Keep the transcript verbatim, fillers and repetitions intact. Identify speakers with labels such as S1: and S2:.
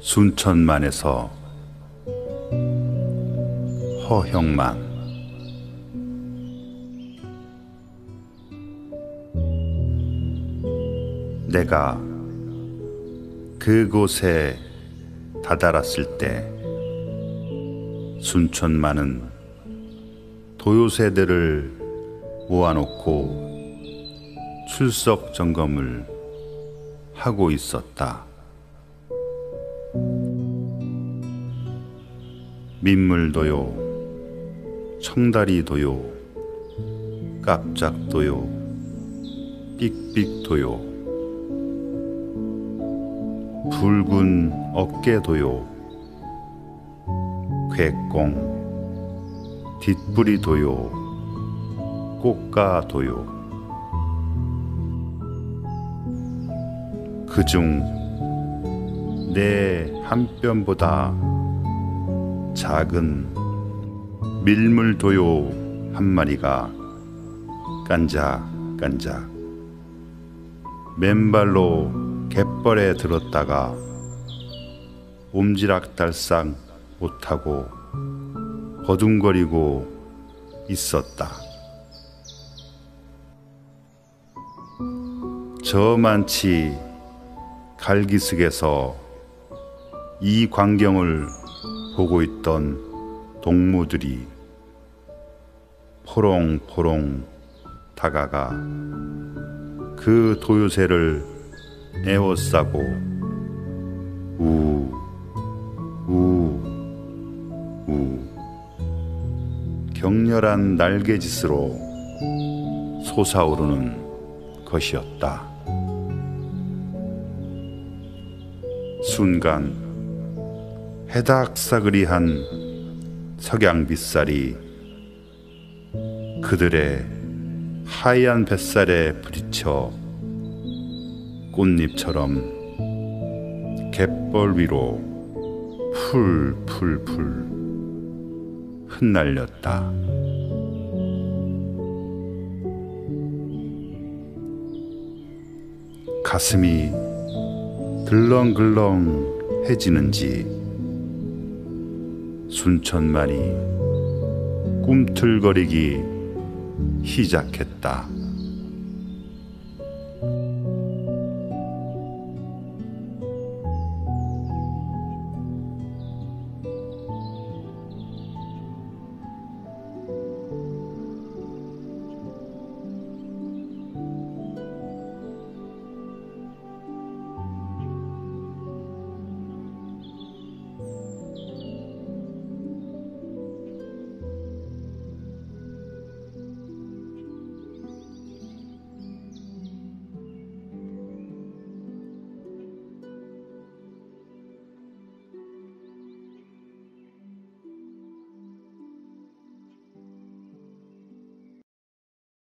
S1: 순천만에서 허형만. 내가 그곳에 다다랐을 때 순천만은 도요새들을 모아놓고 출석 점검을 하고 있었다. 민물도요, 청다리도요, 깝작도요, 삑삑도요, 붉은 어깨도요, 괴꽁, 뒷부리도요, 꽃가도요. 그중 내 한 뼘보다 작은 밀물도요 한 마리가 깐작깐작 맨발로 갯벌에 들었다가 옴지락달싹 못하고 버둥거리고 있었다. 저만치 갈기슭에서 이 광경을 보고 있던 동무들이 포롱포롱 다가가 그 도요새를 에워싸고 우, 우, 우 격렬한 날개짓으로 솟아오르는 것이었다. 순간 해닥사그리한 석양빗살이 그들의 하얀 뱃살에 부딪혀 꽃잎처럼 갯벌 위로 풀풀풀 흩날렸다. 가슴이 들렁글렁해지는지 순천만이 꿈틀거리기 시작했다.